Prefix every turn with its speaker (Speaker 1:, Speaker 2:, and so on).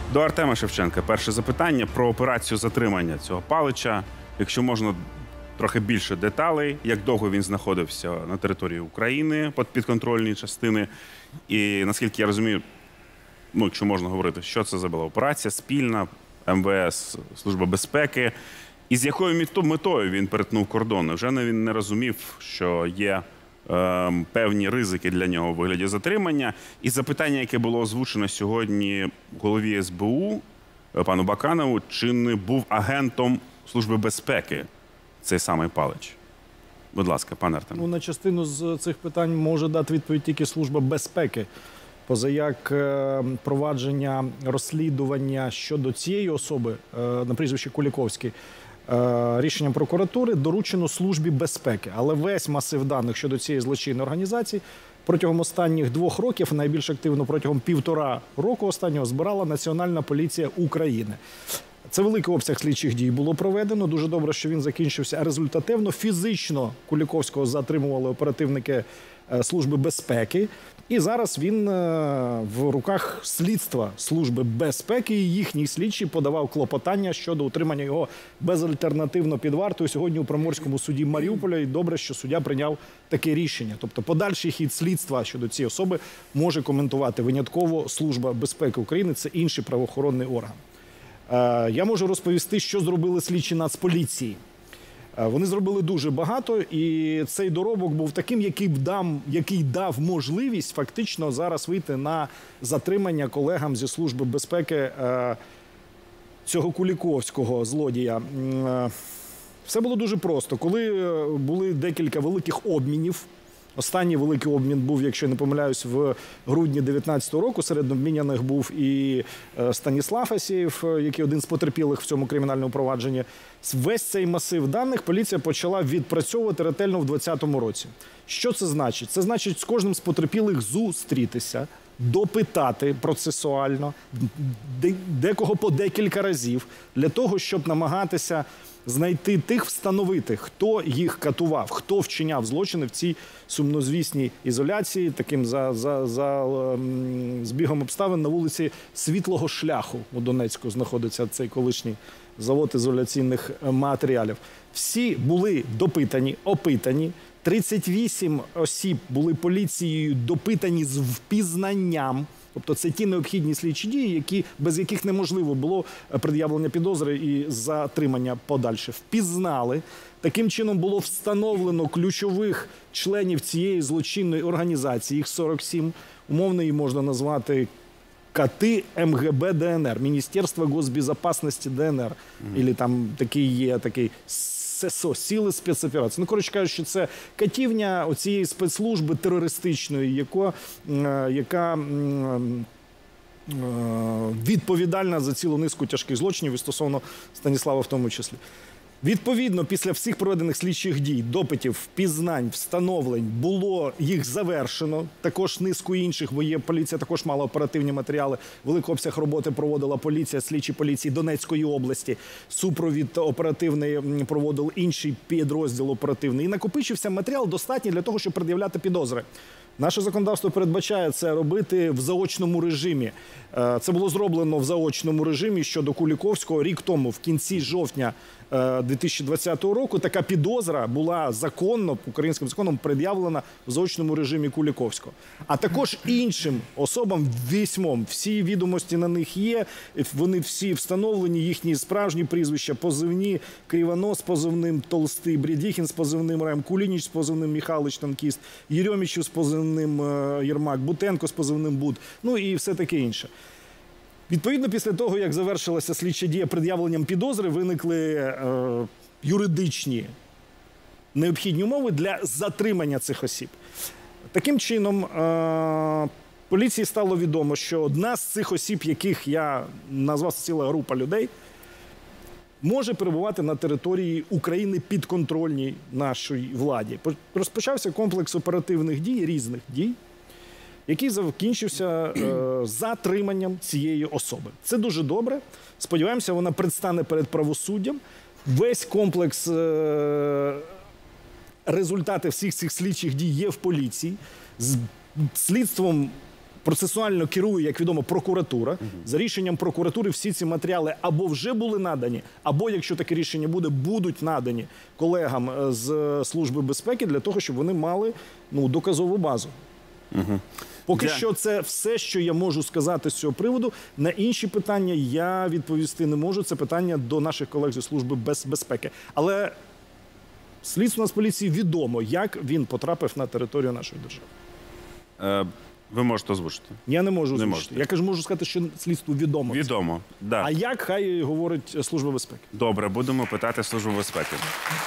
Speaker 1: До Артема Шевченка перше запитання про операцію затримання цього Палича. Якщо можна, трохи більше деталей, як довго він знаходився на території України, підконтрольній частини. І, наскільки я розумію, якщо можна говорити, що це за була операція спільна, МВС, Служба безпеки. І з якою метою він перетнув кордон? Вже він не розумів, що є певні ризики для нього у вигляді затримання. І запитання, яке було озвучено сьогодні голові СБУ, пану Баканову, чи не був агентом Служби безпеки цей самий Палич? Будь ласка, пане Артем.
Speaker 2: На частину з цих питань може дати відповідь тільки Служба безпеки. Позаяк провадження розслідування щодо цієї особи, на прізвище Куліковський, рішенням прокуратури доручено Службі безпеки. Але весь масив даних щодо цієї злочинної організації протягом останніх 2 років, найбільш активно протягом 1,5 року останнього, збирала Національна поліція України. Це великий обсяг слідчих дій було проведено. Дуже добре, що він закінчився результативно. Фізично Куліковського затримували оперативники Служби безпеки. І зараз він в руках слідства Служби безпеки, і їхній слідчий подавав клопотання щодо утримання його безальтернативно під вартою сьогодні у Приморському суді Маріуполя. І добре, що суддя прийняв таке рішення. Тобто подальший хід слідства щодо цієї особи може коментувати винятково Служба безпеки України. Це інший правоохоронний орган. Я можу розповісти, що зробили слідчі Нацполіції. Вони зробили дуже багато, і цей доробок був таким, який дав можливість фактично зараз вийти на затримання колегам зі Служби безпеки цього Куліковського злодія. Все було дуже просто. Коли були декілька великих обмінів, останній великий обмін був, якщо я не помиляюсь, в грудні 2019 року. Серед обміняних був і Станіслав Асєєв, який один з потерпілих в цьому кримінальному провадженні. Весь цей масив даних поліція почала відпрацьовувати ретельно в 2020 році. Що це значить? Це значить з кожним з потерпілих зустрітися, допитати процесуально, декого по декілька разів, для того, щоб намагатися знайти тих, встановити, хто їх катував, хто вчиняв злочини в цій сумнозвісній ізоляції, таким за збігом обставин на вулиці Світлого Шляху у Донецьку знаходиться цей колишній завод ізоляційних матеріалів. Всі були допитані, опитані. 38 осіб були поліцією допитані з впізнанням. Тобто це ті необхідні слідчі дії, без яких неможливо було пред'явлення підозри і затримання подальше. Впізнали. Таким чином було встановлено ключових членів цієї злочинної організації, їх 47. Умовно її можна назвати КАТИ МГБ ДНР, Міністерство госбезопасності ДНР. Або там такий ССО, Сили спецоперацій. Коротше кажучи, що це катівня оцієї спецслужби терористичної, яка відповідальна за цілу низку тяжких злочинів і стосовно Станіслава в тому числі. Відповідно, після всіх проведених слідчих дій, допитів, впізнань, встановлень, було їх завершено. Також низку інших, бо поліція також мала оперативні матеріали. Великий обсяг роботи проводила поліція, слідчі поліції Донецької області. Супровід оперативний проводив інший підрозділ оперативний. І накопичився матеріал достатній для того, щоб пред'являти підозри. Наше законодавство передбачає це робити в заочному режимі. Це було зроблено в заочному режимі щодо Куліковського рік тому, в кінці жовтня 2020 року. Така підозра була законно, українським законом, пред'явлена в заочному режимі Куліковського. А також іншим особам 8. Всі відомості на них є, вони всі встановлені, їхні справжні прізвища, позивні: Кривонос з позивним Толстий, Бредіхін з позивним Рем, Кулініч з позивним Михайлович Танкіст, Єрьомічев з позивним Єрмак, Бутенко з позивним Буд, і все таке інше. Відповідно, після того, як завершилася слідча дія пред'явленням підозри, виникли юридичні необхідні умови для затримання цих осіб. Таким чином, поліції стало відомо, що одна з цих осіб, яких я назвав, ціла група людей, може перебувати на території України підконтрольній нашій владі. Розпочався комплекс оперативних дій, різних дій, який закінчився затриманням цієї особи. Це дуже добре. Сподіваємося, вона предстане перед правосуддям. Весь комплекс результати всіх цих слідчих дій є в поліції. З слідством Процесуально керує, як відомо, прокуратура. За рішенням прокуратури всі ці матеріали або вже були надані, або, якщо таке рішення буде, будуть надані колегам з Служби безпеки для того, щоб вони мали доказову базу. Поки що це все, що я можу сказати з цього приводу. На інші питання я відповісти не можу. Це питання до наших колег зі Служби безпеки. Але слідству Нацполіції відомо, як він потрапив на територію нашої держави.
Speaker 1: Ви можете озвучити.
Speaker 2: Я не можу озвучити.
Speaker 1: можете.
Speaker 2: Я кажу, можу сказати, що слідству відомо.
Speaker 1: Відомо, да.
Speaker 2: А як, хай говорить Служба безпеки.
Speaker 1: Добре, будемо питати Службу безпеки.